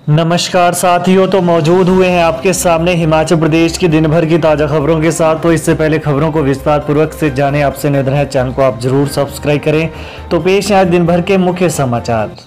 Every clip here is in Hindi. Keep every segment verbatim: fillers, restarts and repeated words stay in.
नमस्कार साथियों, तो मौजूद हुए हैं आपके सामने हिमाचल प्रदेश की दिन भर की ताज़ा खबरों के साथ। तो इससे पहले खबरों को विस्तार पूर्वक से जाने आपसे निवेदन है, चैनल को आप जरूर सब्सक्राइब करें। तो पेश है आज दिन भर के मुख्य समाचार।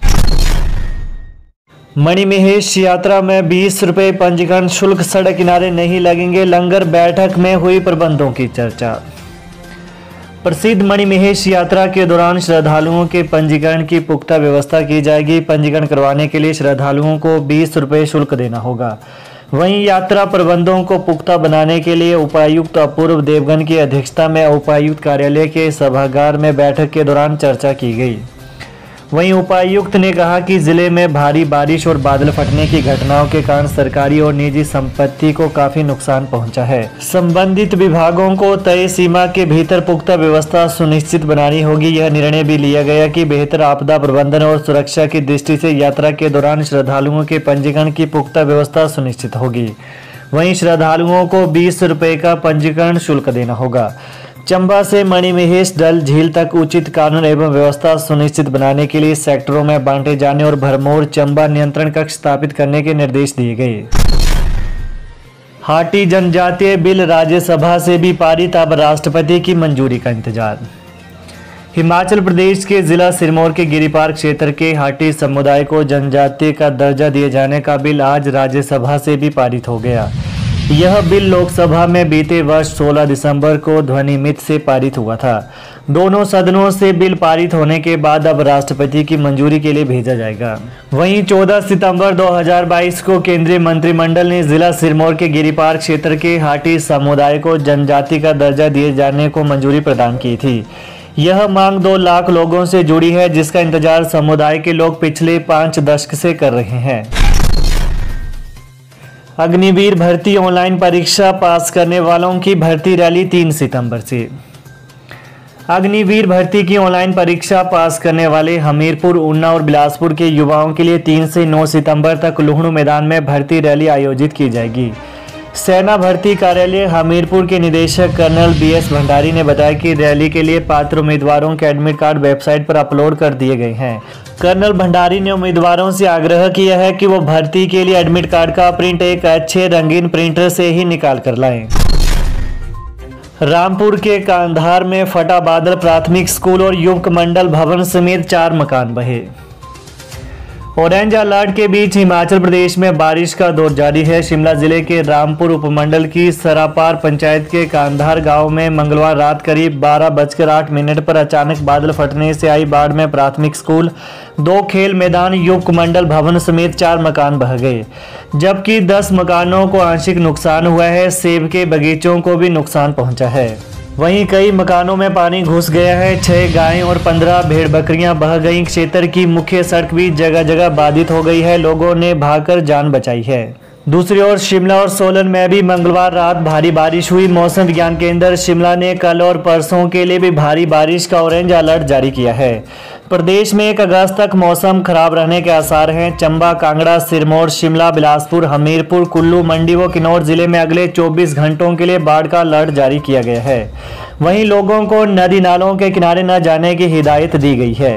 मणिमहेश यात्रा में बीस रुपये पंजीकरण शुल्क, सड़क किनारे नहीं लगेंगे। लंगर बैठक में हुई प्रबंधों की चर्चा। प्रसिद्ध मणिमहेश यात्रा के दौरान श्रद्धालुओं के पंजीकरण की पुख्ता व्यवस्था की जाएगी। पंजीकरण करवाने के लिए श्रद्धालुओं को बीस रुपये शुल्क देना होगा। वहीं यात्रा प्रबंधों को पुख्ता बनाने के लिए उपायुक्त अपूर्व देवगन की अध्यक्षता में उपायुक्त कार्यालय के सभागार में बैठक के दौरान चर्चा की गई। वहीं उपायुक्त ने कहा कि जिले में भारी बारिश और बादल फटने की घटनाओं के कारण सरकारी और निजी संपत्ति को काफी नुकसान पहुंचा है। संबंधित विभागों को तय सीमा के भीतर पुख्ता व्यवस्था सुनिश्चित बनानी होगी। यह निर्णय भी लिया गया कि बेहतर आपदा प्रबंधन और सुरक्षा की दृष्टि से यात्रा के दौरान श्रद्धालुओं के पंजीकरण की पुख्ता व्यवस्था सुनिश्चित होगी। वहीं श्रद्धालुओं को बीस रुपये का पंजीकरण शुल्क देना होगा। चंबा से मणिमहेश डल झील तक उचित कानून एवं व्यवस्था सुनिश्चित बनाने के लिए सेक्टरों में बांटे जाने और भरमौर चंबा नियंत्रण कक्ष स्थापित करने के निर्देश दिए गए। हाटी जनजातीय बिल राज्यसभा से भी पारित, अब राष्ट्रपति की मंजूरी का इंतजार। हिमाचल प्रदेश के जिला सिरमौर के गिरिपार क्षेत्र के हाटी समुदाय को जनजातीय का दर्जा दिए जाने का बिल आज राज्यसभा से भी पारित हो गया। यह बिल लोकसभा में बीते वर्ष सोलह दिसंबर को ध्वनिमत से पारित हुआ था। दोनों सदनों से बिल पारित होने के बाद अब राष्ट्रपति की मंजूरी के लिए भेजा जाएगा। वहीं चौदह सितंबर दो हज़ार बाईस को केंद्रीय मंत्रिमंडल ने जिला सिरमौर के गिरिपार क्षेत्र के हाटी समुदाय को जनजाति का दर्जा दिए जाने को मंजूरी प्रदान की थी। यह मांग दो लाख लोगों से जुड़ी है, जिसका इंतजार समुदाय के लोग पिछले पाँच दशक से कर रहे हैं। अग्निवीर भर्ती ऑनलाइन परीक्षा पास करने वालों की भर्ती रैली तीन सितंबर से। अग्निवीर भर्ती की ऑनलाइन परीक्षा पास करने वाले हमीरपुर, ऊना और बिलासपुर के युवाओं के लिए तीन से नौ सितंबर तक लुहणु मैदान में भर्ती रैली आयोजित की जाएगी। सेना भर्ती कार्यालय हमीरपुर के निदेशक कर्नल बी एस भंडारी ने बताया कि रैली के लिए पात्र उम्मीदवारों के एडमिट कार्ड वेबसाइट पर अपलोड कर दिए गए हैं। कर्नल भंडारी ने उम्मीदवारों से आग्रह किया है कि वो भर्ती के लिए एडमिट कार्ड का प्रिंट एक अच्छे रंगीन प्रिंटर से ही निकाल कर लाएं। रामपुर के कांधार में फटा बादल, प्राथमिक स्कूल और युवक मंडल भवन समेत चार मकान बहे। ऑरेंज अलर्ट के बीच हिमाचल प्रदेश में बारिश का दौर जारी है। शिमला जिले के रामपुर उपमंडल की सरापार पंचायत के कांधार गांव में मंगलवार रात करीब बारह बजकर आठ मिनट पर अचानक बादल फटने से आई बाढ़ में प्राथमिक स्कूल, दो खेल मैदान, युवक मंडल भवन समेत चार मकान बह गए, जबकि दस मकानों को आंशिक नुकसान हुआ है। सेब के बगीचों को भी नुकसान पहुंचा है। वहीं कई मकानों में पानी घुस गया है। छह गायें और पंद्रह भेड़ बकरियां बह गईं। क्षेत्र की मुख्य सड़क भी जगह जगह बाधित हो गई है। लोगों ने भागकर जान बचाई है। दूसरी ओर शिमला और सोलन में भी मंगलवार रात भारी बारिश हुई। मौसम विज्ञान केंद्र शिमला ने कल और परसों के लिए भी भारी बारिश का ऑरेंज अलर्ट जारी किया है। प्रदेश में एक अगस्त तक मौसम खराब रहने के आसार हैं। चंबा, कांगड़ा, सिरमौर, शिमला, बिलासपुर, हमीरपुर, कुल्लू, मंडी व किन्नौर जिले में अगले चौबीस घंटों के लिए बाढ़ का अलर्ट जारी किया गया है। वहीं लोगों को नदी नालों के किनारे न जाने की हिदायत दी गई है।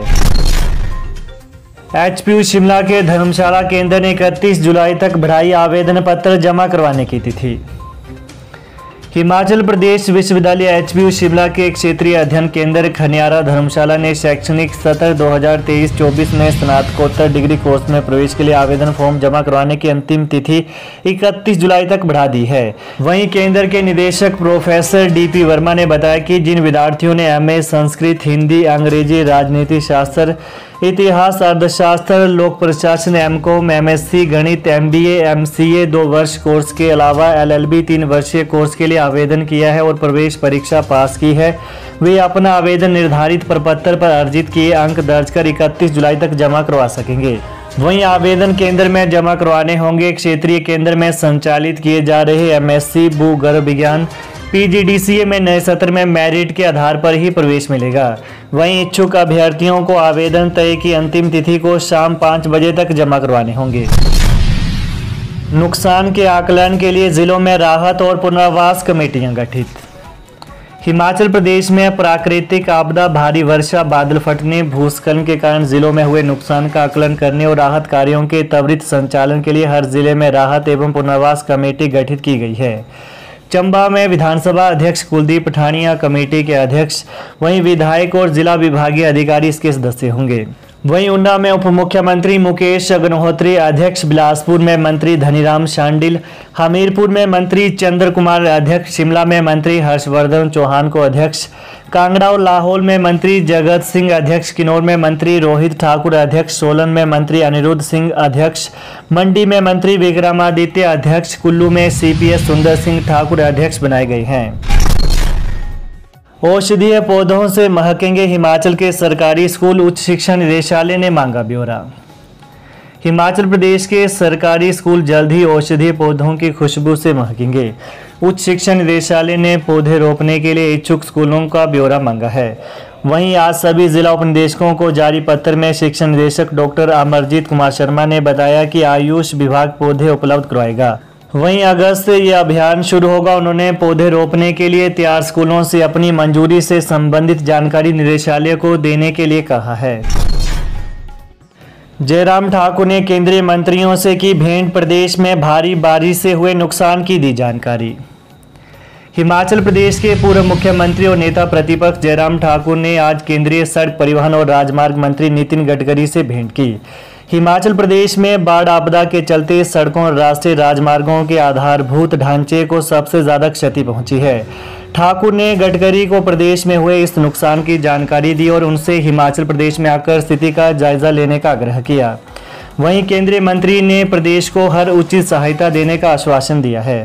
एच पी यू शिमला के धर्मशाला केंद्र ने इकतीस जुलाई तक बढ़ाई आवेदन पत्र जमा करवाने की तिथि। हिमाचल प्रदेश विश्वविद्यालय एच पी यू शिमला के क्षेत्रीय अध्ययन केंद्र खनियारा धर्मशाला ने शैक्षणिक सत्र दो हज़ार तेईस चौबीस में स्नातकोत्तर डिग्री कोर्स में प्रवेश के लिए आवेदन फॉर्म जमा करवाने की अंतिम तिथि इकतीस जुलाई तक बढ़ा दी है। वहीं केंद्र के निदेशक प्रोफेसर डी पी वर्मा ने बताया कि जिन विद्यार्थियों ने एम ए संस्कृत, हिंदी, अंग्रेजी, राजनीति शास्त्र, इतिहास, अर्थशास्त्र, लोक प्रशासन, M com, M S C, गणित, M B A, M C A दो वर्ष कोर्स के अलावा एल एल बी तीन वर्षीय कोर्स के लिए आवेदन किया है और प्रवेश परीक्षा पास की है, वे अपना आवेदन निर्धारित प्रपत्र पर अर्जित किए अंक दर्ज कर इकतीस जुलाई तक जमा करवा सकेंगे। वहीं आवेदन केंद्र में जमा करवाने होंगे। क्षेत्रीय केंद्र में संचालित किए जा रहे एम एस सी भूगर्भ विज्ञान पी जी डी सी ए में नए सत्र में मेरिट के आधार पर ही प्रवेश मिलेगा। वहीं इच्छुक अभ्यर्थियों को आवेदन तय की अंतिम तिथि को शाम पाँच बजे तक जमा करवाने होंगे। नुकसान के आकलन के लिए जिलों में राहत और पुनर्वास कमेटियां गठित। हिमाचल प्रदेश में प्राकृतिक आपदा, भारी वर्षा, बादल फटने, भूस्खलन के कारण जिलों में हुए नुकसान का आकलन करने और राहत कार्यों के त्वरित संचालन के लिए हर जिले में राहत एवं पुनर्वास कमेटी गठित की गई है। चंबा में विधानसभा अध्यक्ष कुलदीप पठानिया कमेटी के अध्यक्ष, वहीं विधायक और जिला विभागीय अधिकारी इसके सदस्य होंगे। वहीं ऊना में उप मुख्यमंत्री मुकेश अग्निहोत्री अध्यक्ष, बिलासपुर में मंत्री धनीराम शांडिल, हमीरपुर में मंत्री चंद्र कुमार अध्यक्ष, शिमला में मंत्री हर्षवर्धन चौहान को अध्यक्ष, कांगड़ा और लाहौल में मंत्री जगत सिंह अध्यक्ष, किन्नौर में मंत्री रोहित ठाकुर अध्यक्ष, सोलन में मंत्री अनिरुद्ध सिंह अध्यक्ष, मंडी में मंत्री विक्रमादित्य अध्यक्ष, कुल्लू में सीपीएस सुंदर सिंह ठाकुर अध्यक्ष बनाए गए हैं। औषधीय पौधों से महकेंगे हिमाचल के सरकारी स्कूल, उच्च शिक्षा निदेशालय ने मांगा ब्यौरा। हिमाचल प्रदेश के सरकारी स्कूल जल्द ही औषधीय पौधों की खुशबू से महकेंगे। उच्च शिक्षा निदेशालय ने पौधे रोपने के लिए इच्छुक स्कूलों का ब्यौरा मांगा है। वहीं आज सभी जिला उपनिदेशकों को जारी पत्र में शिक्षा निदेशक डॉक्टर अमरजीत कुमार शर्मा ने बताया कि आयुष विभाग पौधे उपलब्ध करवाएगा। वहीं अगस्त से यह अभियान शुरू होगा। उन्होंने पौधे रोपने के लिए तैयार स्कूलों से अपनी मंजूरी से संबंधित जानकारी निदेशालय को देने के लिए कहा है। जयराम ठाकुर ने केंद्रीय मंत्रियों से की भेंट, प्रदेश में भारी बारिश से हुए नुकसान की दी जानकारी। हिमाचल प्रदेश के पूर्व मुख्यमंत्री और नेता प्रतिपक्ष जयराम ठाकुर ने आज केंद्रीय सड़क परिवहन और राजमार्ग मंत्री नितिन गडकरी से भेंट की। हिमाचल प्रदेश में बाढ़ आपदा के चलते सड़कों और राष्ट्रीय राजमार्गों के आधारभूत ढांचे को सबसे ज्यादा क्षति पहुंची है। ठाकुर ने गडकरी को प्रदेश में हुए इस नुकसान की जानकारी दी और उनसे हिमाचल प्रदेश में आकर स्थिति का जायजा लेने का आग्रह किया। वहीं केंद्रीय मंत्री ने प्रदेश को हर उचित सहायता देने का आश्वासन दिया है।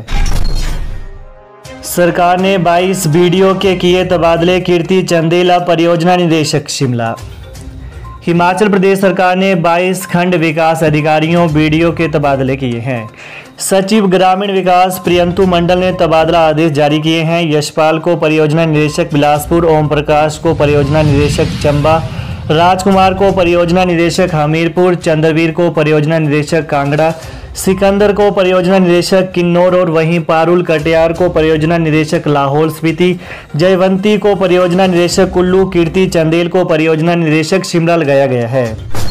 सरकार ने बाईस बीडीओ के किए तबादले, कीर्ति चंदेला परियोजना निदेशक शिमला। हिमाचल प्रदेश सरकार ने बाईस खंड विकास अधिकारियों बीडीओ के तबादले किए हैं। सचिव ग्रामीण विकास प्रियंतु मंडल ने तबादला आदेश जारी किए हैं। यशपाल को परियोजना निदेशक बिलासपुर, ओम प्रकाश को परियोजना निदेशक चंबा, राजकुमार को परियोजना निदेशक हमीरपुर, चंद्रवीर को परियोजना निदेशक कांगड़ा, सिकंदर को परियोजना निदेशक किन्नौर और वहीं पारुल कटियार को परियोजना निदेशक लाहौल स्पीति, जयवंती को परियोजना निदेशक कुल्लू, कीर्ति चंदेल को परियोजना निदेशक शिमला लगाया गया है।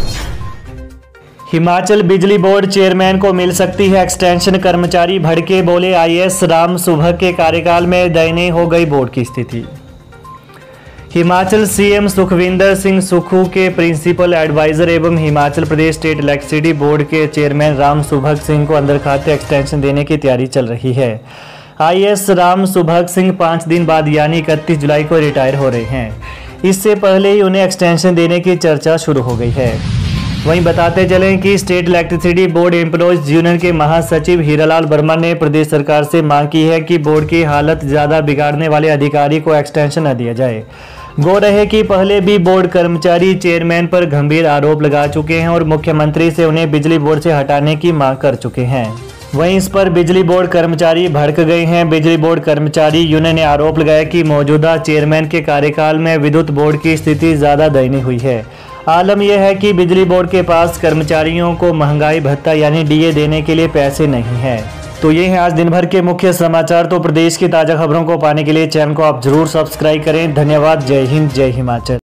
हिमाचल बिजली बोर्ड चेयरमैन को मिल सकती है एक्सटेंशन, कर्मचारी भड़के, बोले आईएएस राम सुभग के कार्यकाल में दयनीय हो गई बोर्ड की स्थिति। हिमाचल सीएम सुखविंदर सिंह सुक्खू के प्रिंसिपल एडवाइजर एवं Himachal Pradesh state electricity board के चेयरमैन राम सुभग सिंह को अंदर खाते एक्सटेंशन देने की तैयारी चल रही है। आईएएस राम सुभग सिंह पाँच दिन बाद यानी इकतीस जुलाई को रिटायर हो रहे हैं। इससे पहले ही उन्हें एक्सटेंशन देने की चर्चा शुरू हो गई है। वहीं बताते चलें कि state electricity board employees union के महासचिव हीरालाल वर्मा ने प्रदेश सरकार से मांग की है कि बोर्ड की हालत ज़्यादा बिगाड़ने वाले अधिकारी को एक्सटेंशन न दिया जाए। गौर है कि पहले भी बोर्ड कर्मचारी चेयरमैन पर गंभीर आरोप लगा चुके हैं और मुख्यमंत्री से उन्हें बिजली बोर्ड से हटाने की मांग कर चुके हैं। वहीं इस पर बिजली बोर्ड कर्मचारी भड़क गए हैं। बिजली बोर्ड कर्मचारी यूनियन ने आरोप लगाया कि मौजूदा चेयरमैन के कार्यकाल में विद्युत बोर्ड की स्थिति ज़्यादा दयनीय हुई है। आलम यह है कि बिजली बोर्ड के पास कर्मचारियों को महंगाई भत्ता यानी डीए देने के लिए पैसे नहीं है। तो ये हैं आज दिन भर के मुख्य समाचार। तो प्रदेश की ताज़ा खबरों को पाने के लिए चैनल को आप जरूर सब्सक्राइब करें। धन्यवाद। जय हिंद, जय हिमाचल।